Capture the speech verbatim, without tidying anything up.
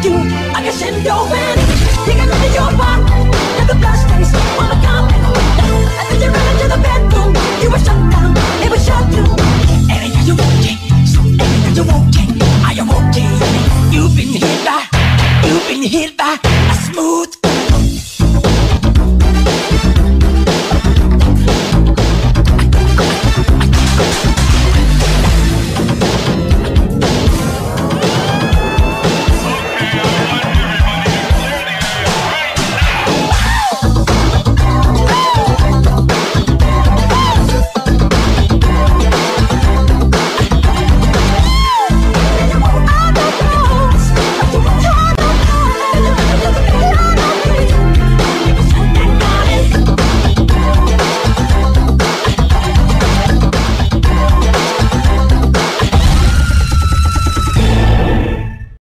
you, I can send your man. You can look at your part, and the blood stains on the carpet. And then you ran into the bedroom, you were shut down, it was shut down. And you walking, so and you walking, are you walking? You've been hit by, you've been hit by a smooth